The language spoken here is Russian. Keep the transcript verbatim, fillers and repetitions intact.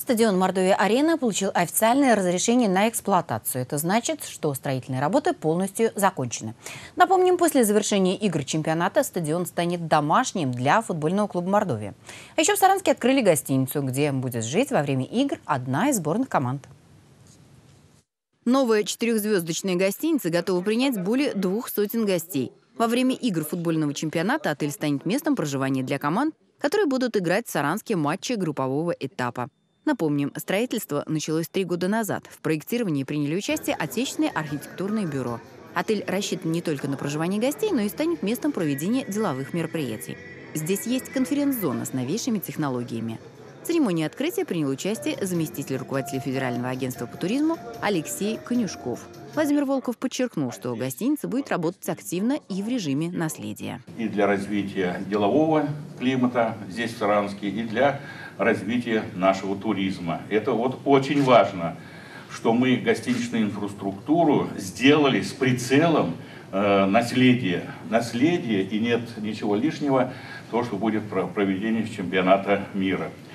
Стадион Мордовия-Арена получил официальное разрешение на эксплуатацию. Это значит, что строительные работы полностью закончены. Напомним, после завершения игр чемпионата стадион станет домашним для футбольного клуба «Мордовия». А еще в Саранске открыли гостиницу, где будет жить во время игр одна из сборных команд. Новая четырехзвездочная гостиница готова принять более двух сотен гостей. Во время игр футбольного чемпионата отель станет местом проживания для команд, которые будут играть в Саранске матчи группового этапа. Напомним, строительство началось три года назад. В проектировании приняли участие отечественные архитектурные бюро. Отель рассчитан не только на проживание гостей, но и станет местом проведения деловых мероприятий. Здесь есть конференц-зона с новейшими технологиями. В церемонии открытия принял участие заместитель руководителя Федерального агентства по туризму Алексей Конюшков. Владимир Волков подчеркнул, что гостиница будет работать активно и в режиме наследия. И для развития делового климата здесь, в Саранске, и для развития нашего туризма. Это вот очень важно, что мы гостиничную инфраструктуру сделали с прицелом э, наследия. Наследие, и нет ничего лишнего, то, что будет проведение чемпионата мира.